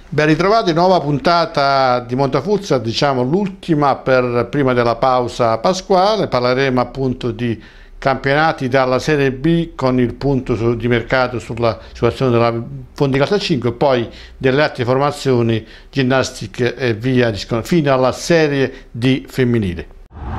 Ben ritrovati, nuova puntata di Montafuzza, diciamo l'ultima prima della pausa pasquale. Parleremo appunto di campionati dalla Serie B con il punto di mercato sulla situazione della Fondi Calcio 5, poi delle altre formazioni ginnastiche e via fino alla Serie D femminile.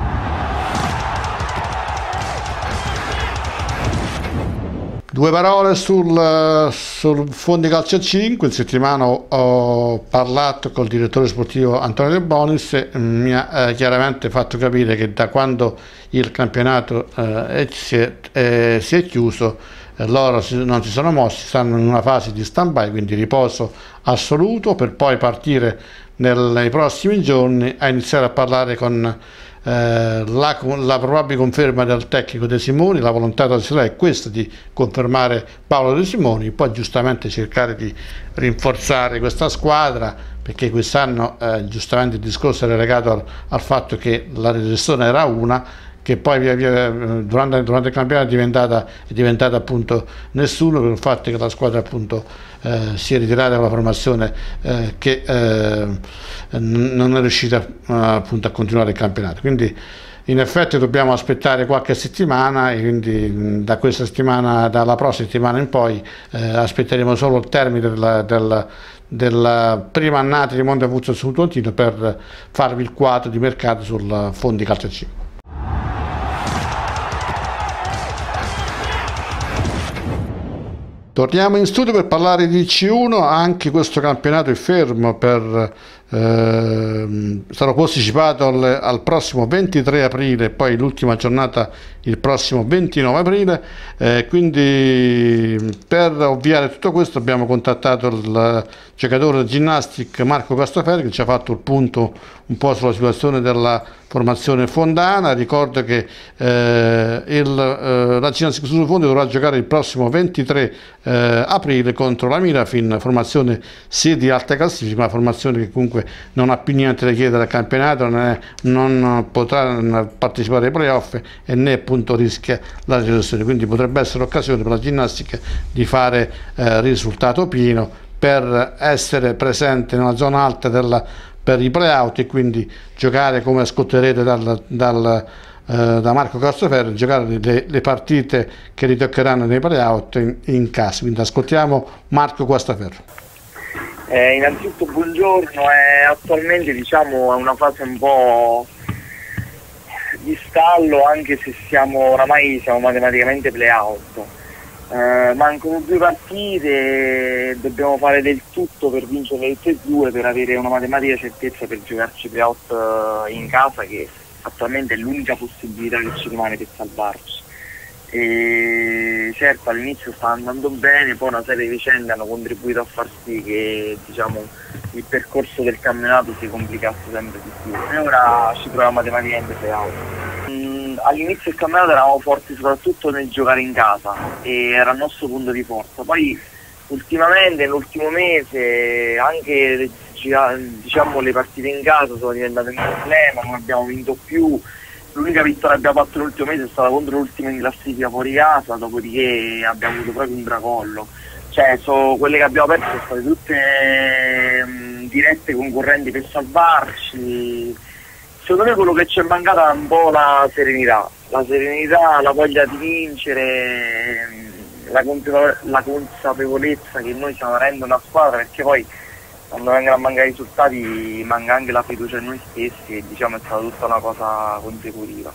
Due parole sul Fondi Calcio 5. In settimana ho parlato col direttore sportivo Antonio De Bonis e mi ha chiaramente fatto capire che da quando il campionato si è chiuso loro non si sono mossi, stanno in una fase di stand-by, quindi riposo assoluto, per poi partire nei prossimi giorni a iniziare a parlare con la probabile conferma del tecnico De Simoni. La volontà della società è questa, di confermare Paolo De Simoni, poi giustamente cercare di rinforzare questa squadra, perché quest'anno giustamente il discorso era legato al fatto che la gestione era una, che poi via via durante il campionato è diventata appunto nessuno, per il fatto che la squadra appunto si è ritirata dalla formazione che non è riuscita appunto a continuare il campionato. Quindi in effetti dobbiamo aspettare qualche settimana, e quindi da questa settimana, dalla prossima settimana in poi aspetteremo solo il termine della prima annata di Montafuzza sul Tontino per farvi il quadro di mercato sul Fondi Calcio 5. Torniamo in studio per parlare di C1. Anche questo campionato è fermo, sarà posticipato al prossimo 23 aprile, poi l'ultima giornata il prossimo 29 aprile, quindi per ovviare tutto questo abbiamo contattato il giocatore di ginnastic Marco Castaferri, che ci ha fatto il punto un po' sulla situazione della formazione fondana. Ricordo che la Ginnastic sul Fondo dovrà giocare il prossimo 23 aprile contro la Mirafin, formazione sia di alta classifica, una formazione che comunque non ha più niente da chiedere al campionato, non potrà partecipare ai playoff e né appunto rischia la retrocessione, quindi potrebbe essere l'occasione per la ginnastica di fare risultato pieno per essere presente nella zona alta per i playout, e quindi giocare, come ascolterete da Marco Castaferri, giocare le partite che gli toccheranno nei playout in casa. Quindi ascoltiamo Marco Castaferri. Innanzitutto buongiorno. Attualmente diciamo è una fase un po' di stallo, anche se oramai siamo matematicamente playout. Mancano 2 partite, dobbiamo fare del tutto per vincere le 3-2 per avere una matematica certezza per giocarci playout in casa, che attualmente è l'unica possibilità che ci rimane per salvarci. E certo, all'inizio sta andando bene, poi una serie di vicende hanno contribuito a far sì che diciamo il percorso del campionato si complicasse sempre di più, e ora ci troviamo matematicamente playout. All'inizio del campionato eravamo forti soprattutto nel giocare in casa e era il nostro punto di forza. Poi ultimamente, nell'ultimo mese, anche diciamo le partite in casa sono diventate un problema, non abbiamo vinto più. L'unica vittoria che abbiamo fatto l'ultimo mese è stata contro l'ultima in classifica fuori casa, dopodiché abbiamo avuto proprio un tracollo. Cioè, quelle che abbiamo perso sono state tutte dirette concorrenti per salvarci. Secondo me quello che ci è mancata è un po' la serenità, la voglia di vincere, la consapevolezza che noi stiamo avendo una squadra, perché poi quando vengono a mancare i risultati manca anche la fiducia in noi stessi, e diciamo è stata tutta una cosa consecutiva.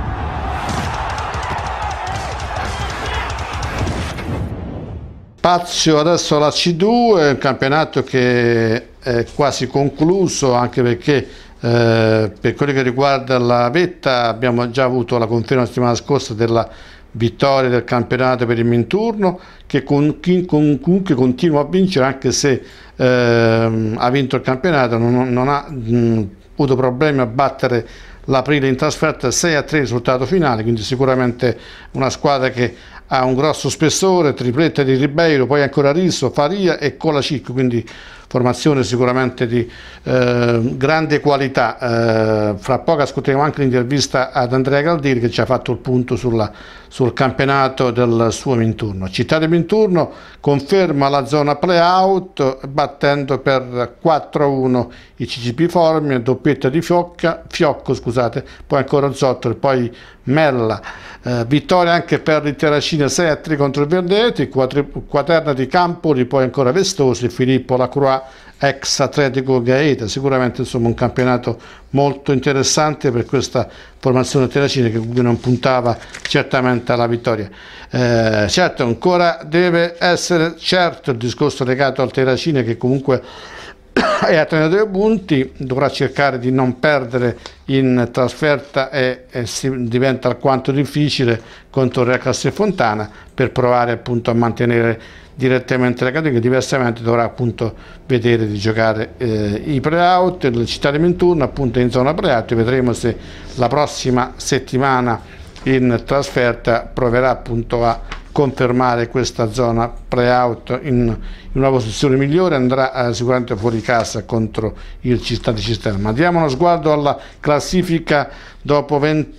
Spazio adesso alla C2, un campionato che è quasi concluso, anche perché per quello che riguarda la vetta abbiamo già avuto la conferma la settimana scorsa della vittoria del campionato per il Minturno, che comunque continua a vincere, anche se ha vinto il campionato, non ha avuto problemi a battere l'Aprile in trasferta 6-3 risultato finale, quindi sicuramente una squadra che ha un grosso spessore, triplette di Ribeiro, poi ancora Riso, Faria e Colacicco, quindi formazione sicuramente di grande qualità. Fra poco ascolteremo anche l'intervista ad Andrea Galdiri, che ci ha fatto il punto sul campionato del suo Minturno. Città di Minturno conferma la zona play-out battendo per 4-1 i CCP Formia, doppietta di Fiocco, scusate, poi ancora Zottoli, poi Mella. Vittoria anche per il Terracina 6-3 contro il Verdeti, Quaterna di Campoli, poi ancora Vestosi, Filippo Lacroix ex Atletico Gaeta. Sicuramente insomma un campionato molto interessante per questa formazione terracina, che non puntava certamente alla vittoria. Certo, ancora deve essere certo il discorso legato al Terracina, che comunque è a 32 punti, dovrà cercare di non perdere in trasferta e diventa alquanto difficile contro il Real Castelfontana, per provare appunto a mantenere direttamente la categoria. Diversamente dovrà appunto vedere di giocare i play-out. Il Città di Minturno appunto è in zona play-out, vedremo se la prossima settimana in trasferta proverà appunto a confermare questa zona play-out in una posizione migliore. Andrà sicuramente fuori casa contro il Città di Cisterna. Ma diamo uno sguardo alla classifica dopo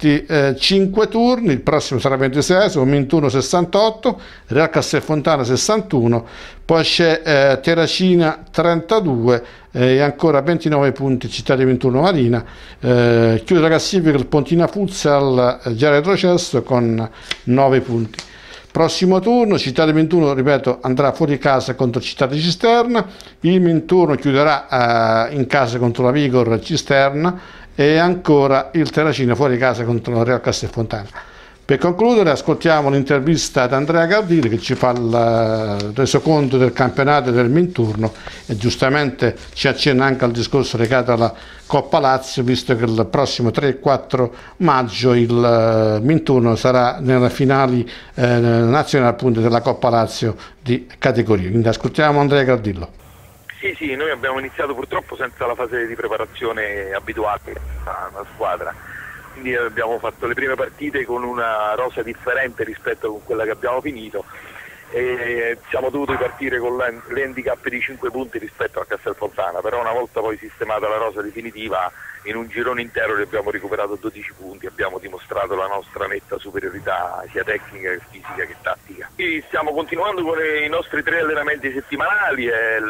25 turni. Il prossimo sarà 26esimo, Minturno 68, Real Castelfontana 61, poi c'è Terracina 32 e ancora 29 punti Città di Minturno Marina. Chiude la classifica il Pontina Futsal, già retrocesso, con 9 punti. Prossimo turno, Città di Minturno, ripeto, andrà fuori casa contro Città di Cisterna, il Minturno chiuderà in casa contro la Vigor Cisterna e ancora il Terracina fuori casa contro la Real Castelfontana. Per concludere ascoltiamo l'intervista ad Andrea Galdiri, che ci fa il resoconto del campionato del Minturno e giustamente ci accenna anche al discorso legato alla Coppa Lazio, visto che il prossimo 3 e 4 maggio il Minturno sarà nelle finali nazionali appunto della Coppa Lazio di categoria. Quindi ascoltiamo Andrea Galdillo. Sì, noi abbiamo iniziato purtroppo senza la fase di preparazione abituale alla squadra. Quindi abbiamo fatto le prime partite con una rosa differente rispetto a quella che abbiamo finito e siamo dovuti partire con l'handicap di 5 punti rispetto a Castelfontana, però una volta poi sistemata la rosa definitiva in un girone intero ne abbiamo recuperato 12 punti, abbiamo dimostrato la nostra netta superiorità sia tecnica che fisica che tattica. Quindi stiamo continuando con i nostri 3 allenamenti settimanali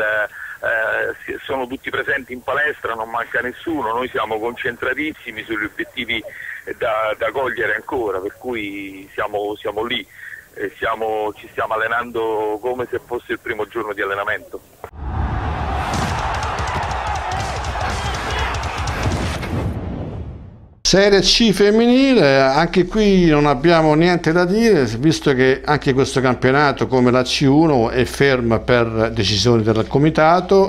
sono tutti presenti in palestra, non manca nessuno, noi siamo concentratissimi sugli obiettivi da cogliere ancora, per cui siamo lì, ci stiamo allenando come se fosse il primo giorno di allenamento. Serie C femminile, anche qui non abbiamo niente da dire, visto che anche questo campionato, come la C1, è ferma per decisioni del comitato.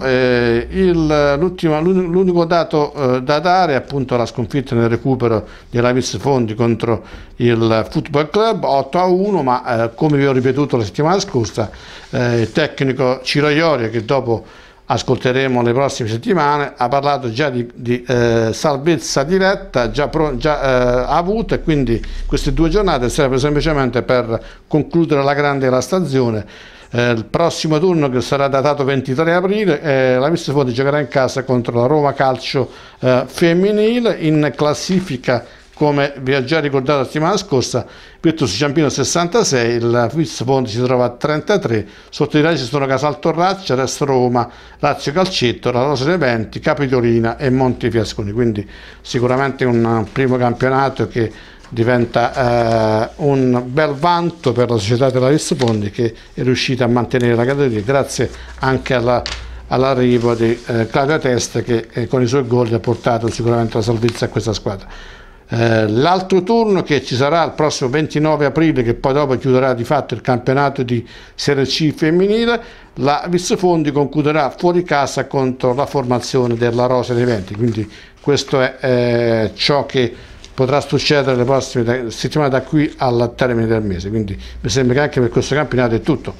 L'unico dato da dare è appunto la sconfitta nel recupero della Vis Fondi contro il Football Club 8-1, ma come vi ho ripetuto la settimana scorsa, il tecnico Ciro Iorio, che dopo ascolteremo le prossime settimane, ha parlato già di salvezza diretta già avuta, e quindi queste 2 giornate serve semplicemente per concludere la grande la stagione. Il prossimo turno, che sarà datato 23 aprile, la Vis Fondi giocherà in casa contro la Roma Calcio femminile. In classifica, come vi ho già ricordato la settimana scorsa, Virtus Ciampino 66, il Vis Fondi si trova a 33, sotto di lei ci sono Casal Torraccia, Resto Roma, Lazio Calcetto, la Rosa dei Venti, Capitolina e Montefiasconi. Quindi sicuramente un primo campionato che diventa un bel vanto per la società della Vis Fondi, che è riuscita a mantenere la categoria grazie anche all'arrivo di Claudia Testa, che con i suoi gol ha portato sicuramente la salvezza a questa squadra. L'altro turno che ci sarà il prossimo 29 aprile, che poi dopo chiuderà di fatto il campionato di Serie C femminile, la Vis Fondi concluderà fuori casa contro la formazione della Rosa dei Venti. Quindi questo è ciò che potrà succedere le prossime settimane da qui al termine del mese. Quindi mi sembra che anche per questo campionato è tutto.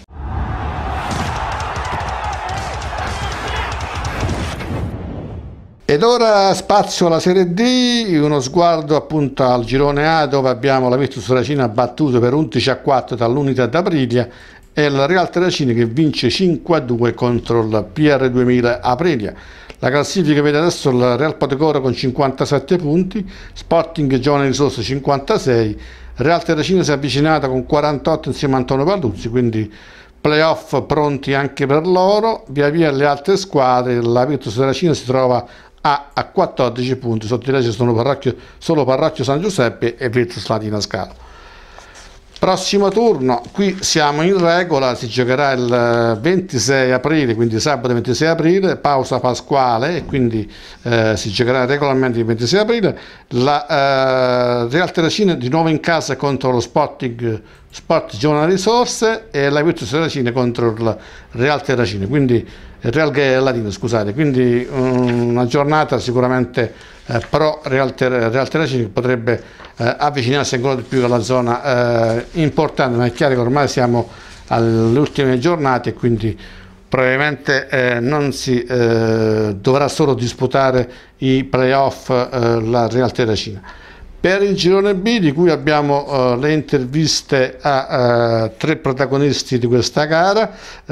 Ed ora spazio alla Serie D, uno sguardo appunto al girone A, dove abbiamo la Virtus Terracina battuto per 11-4 dall'Unità d'Aprilia e il Real Terracina che vince 5-2 contro il PR2000 Aprilia. La classifica vede adesso il Real Potecoro con 57 punti, Sporting Giovane Risorse 56, Real Terracina si è avvicinata con 48 insieme a Antonio Paluzzi, quindi playoff pronti anche per loro. Via via le altre squadre, la Virtus Terracina si trova a 14 punti, sotto di lei ci sono solo Parrocchio San Giuseppe e Virtus Latina Scalo. Prossimo turno, qui siamo in regola, si giocherà il 26 aprile, quindi sabato 26 aprile, pausa pasquale, e quindi si giocherà regolarmente il 26 aprile. La Real Terracina di nuovo in casa contro lo Sport Giovane Risorse e la Virtus Terracina contro il Real Terracina, quindi il Real Latino, scusate, quindi una giornata sicuramente pro Real Terracina che potrebbe avvicinarsi ancora di più alla zona importante, ma è chiaro che ormai siamo alle ultime giornate e quindi probabilmente non si dovrà solo disputare i playoff la Real Terracina. Per il girone B, di cui abbiamo le interviste a tre protagonisti di questa gara,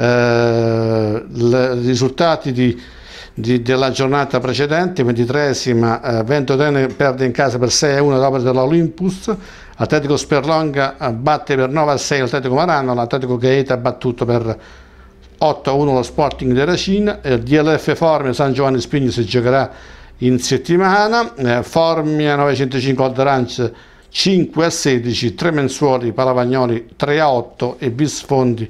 i risultati della giornata precedente, 23esima, Ventotene perde in casa per 6-1 all'opera dell'Olympus, Atletico Sperlonga batte per 9-6 l'Atletico Marano, l'Atletico Gaeta ha battuto per 8-1 lo Sporting Terracina, il DLF Formia San Giovanni Spigno si giocherà in settimana, Formia 905 Old Ranch 5-16, Tremensuoli Palavagnoli 3-8 e Bis Fondi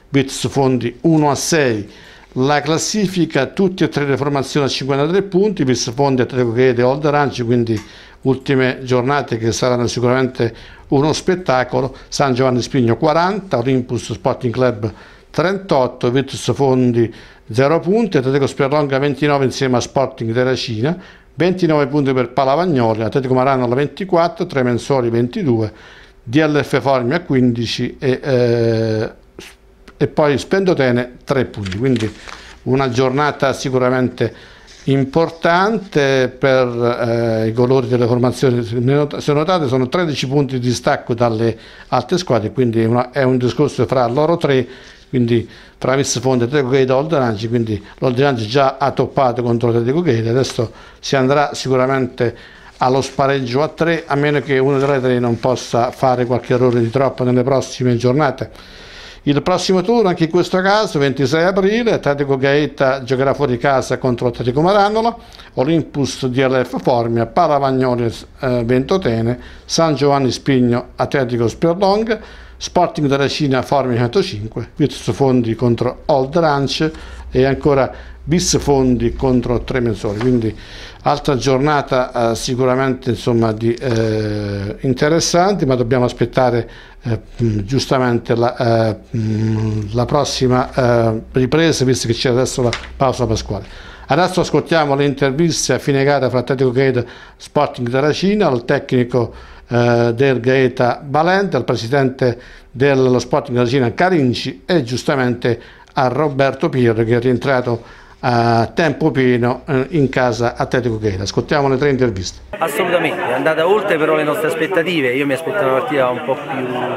1-6. La classifica, tutte e tre le formazioni a 53 punti, Bis Fondi, Atletico Gaeta e Old Ranch, quindi ultime giornate che saranno sicuramente uno spettacolo. San Giovanni Spigno 40, Olympus Sporting Club 38, Virtus Fondi 0 punti, Atletico Sperlonga 29 insieme a Sporting Terracina, 29 punti per Palavagnoli, Atletico Marano 24, Tremensuoli 22, DLF Formia 15 e poi Spendotene 3 punti, quindi una giornata sicuramente importante per i colori delle formazioni. Se notate sono 13 punti di distacco dalle altre squadre, quindi è un discorso fra loro tre, quindi fra Vis Fondi, Atletico Gaeta e Old Ranch, quindi l'Old Ranch già ha toppato contro l'Atletico Gaeta, adesso si andrà sicuramente allo spareggio a 3, a meno che uno delle tre non possa fare qualche errore di troppo nelle prossime giornate. Il prossimo turno, anche in questo caso, 26 aprile, Atletico Gaeta giocherà fuori casa contro l'Atletico Maranola, Olympus DLF Formia, Palavagnoli Ventotene, San Giovanni Spigno, Atletico Sperlonga, Sporting Terracina Formia 105, Virtus Fondi contro Old Ranch e ancora Bis Fondi contro Tremensuoli, quindi altra giornata sicuramente insomma interessanti, ma dobbiamo aspettare giustamente la prossima ripresa, visto che c'è adesso la pausa pasquale. Adesso ascoltiamo le interviste a fine gara fra Atletico Gaeta e Sporting Terracina, al tecnico del Gaeta Valente, al presidente dello Sporting Terracina Carinci e giustamente a Roberto Pirro che è rientrato a tempo pieno in casa Atletico Gaeta. Ascoltiamo le tre interviste. Assolutamente, è andata oltre però le nostre aspettative. Io mi aspettavo una partita un po'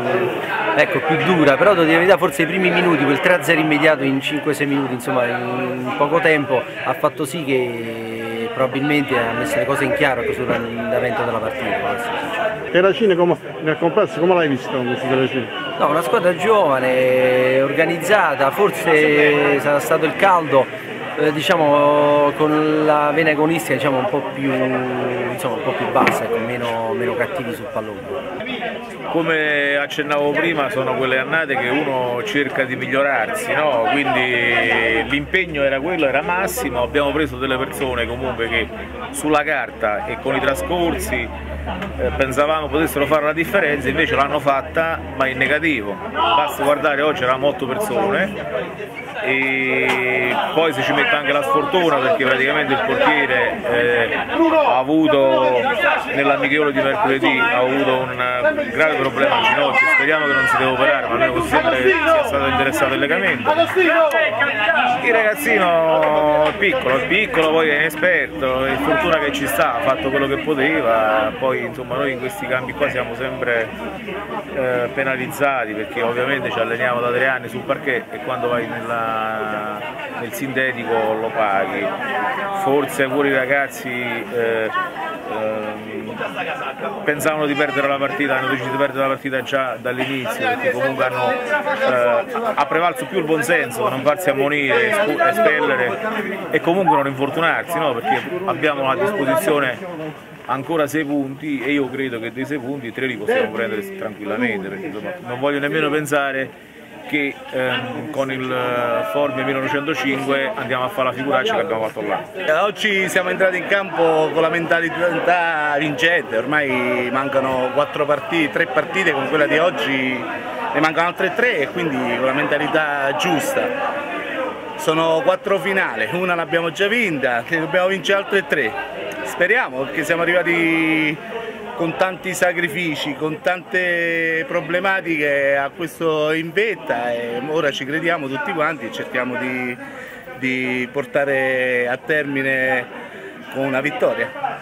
più dura, però devo dire la verità, forse i primi minuti, quel 3-0 immediato in 5-6 minuti, insomma in poco tempo, ha fatto sì che probabilmente ha messo le cose in chiaro sull'andamento della partita. Terracina nel complesso come l'hai visto? No, una squadra giovane, organizzata, forse sarà stato il caldo, diciamo con la vena agonistica diciamo un po' più bassa, ecco, meno cattivi sul pallone. Come accennavo prima, sono quelle annate che uno cerca di migliorarsi, no? Quindi l'impegno era quello, era massimo, abbiamo preso delle persone comunque che sulla carta e con i trascorsi pensavamo potessero fare la differenza, invece l'hanno fatta, ma in negativo. Basta guardare, oggi eravamo 8 persone e poi se ci mette anche la sfortuna, perché praticamente il portiere ha avuto nell'amichevole di mercoledì ha avuto un grave problema al ginocchio, speriamo che non si deve operare, ma noi così sempre sia stato interessato il legamento. Il ragazzino è piccolo, poi è inesperto, è fortuna che ci sta, ha fatto quello che poteva. Poi insomma noi in questi campi qua siamo sempre penalizzati, perché ovviamente ci alleniamo da 3 anni sul parquet e quando vai nel sintetico lo paghi. Forse pure i ragazzi pensavano di perdere la partita, hanno deciso di perdere la partita già dall'inizio, perché comunque ha prevalso più il buonsenso, non farsi ammonire, espellere e comunque non infortunarsi, no? Perché abbiamo a disposizione ancora 6 punti e io credo che dei 6 punti 3 li possiamo prendere tranquillamente, perché insomma, non voglio nemmeno pensare che con il Formia 1905 andiamo a fare la figuraccia che abbiamo fatto là. Oggi siamo entrati in campo con la mentalità vincente, ormai mancano 3 partite, con quella di oggi ne mancano altre 3 e quindi con la mentalità giusta. Sono 4 finali, una l'abbiamo già vinta, ne dobbiamo vincere altre 3. Speriamo, perché siamo arrivati con tanti sacrifici, con tante problematiche a questo in vetta e ora ci crediamo tutti quanti e cerchiamo di portare a termine con una vittoria.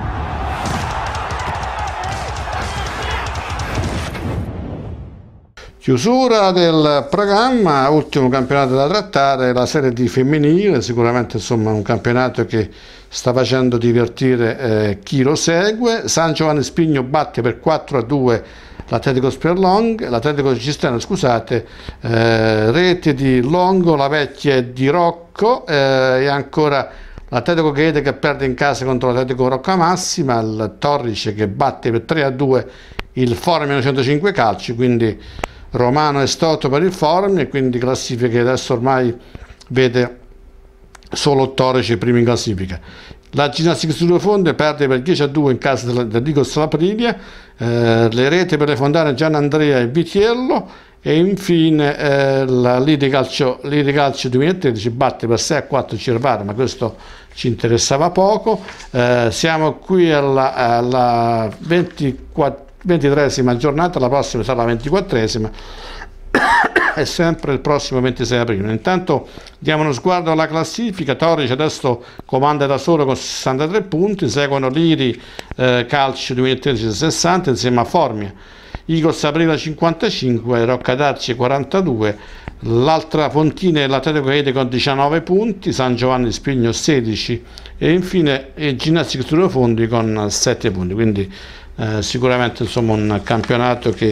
Chiusura del programma, ultimo campionato da trattare, la Serie D femminile, sicuramente insomma un campionato che sta facendo divertire chi lo segue. San Giovanni Spigno batte per 4-2 l'Atletico Sperlong, l'Atletico Cisternino, scusate, rete di Longo, la Vecchia e di Rocco, e ancora l'Atletico Gaete che perde in casa contro l'Atletico Roccamassima, il Torrice che batte per 3-2 il Formia 1905 Calci, quindi Romano e Stoto per il Formia, e quindi classifica che adesso ormai vede solo Torrice primi in classifica. La Ginnastica Studio Fonde perde per 10-2 in casa del Digos Laprilia, le rete per le Fontane Gianandrea e Vitiello, e infine la Lide Calcio 2013 batte per 6-4 Cervara, ma questo ci interessava poco. Siamo qui alla 23esima giornata, la prossima sarà la 24esima e sempre il prossimo 26 aprile. Intanto diamo uno sguardo alla classifica. Torrice adesso comanda da solo con 63 punti, seguono Liri Calcio 2013 60 insieme a Formia, Igos Aprila 55, Roccadarci 42, l'altra Fontina è l'Atletico Gaete con 19 punti, San Giovanni Spigno 16 e infine Ginnastica Studio Fondi con 7 punti, quindi sicuramente insomma un campionato che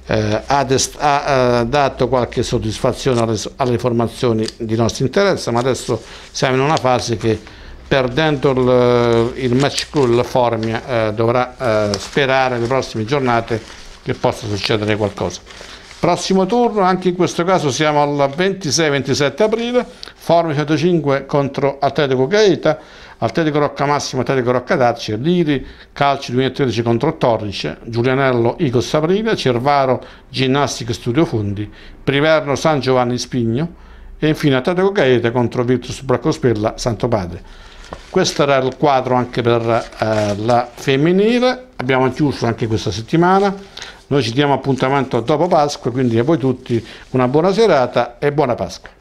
ha dato qualche soddisfazione alle formazioni di nostro interesse, ma adesso siamo in una fase che, perdendo il match call, Formia dovrà sperare nelle prossime giornate che possa succedere qualcosa. Prossimo turno, anche in questo caso siamo al 26-27 aprile, Formia 105 contro Atletico Gaeta, Atletico Roccamassima, Atletico Roccadarci, Liri Calcio 2013 contro Torrice, Giulianello Igos Aprile, Cervaro Ginnastica Studio Fondi, Priverno San Giovanni Spigno e infine Atletico Gaeta contro Virtus Braccospella Santo Padre. Questo era il quadro anche per la femminile. Abbiamo chiuso anche questa settimana. Noi ci diamo appuntamento dopo Pasqua, quindi a voi tutti una buona serata e buona Pasqua.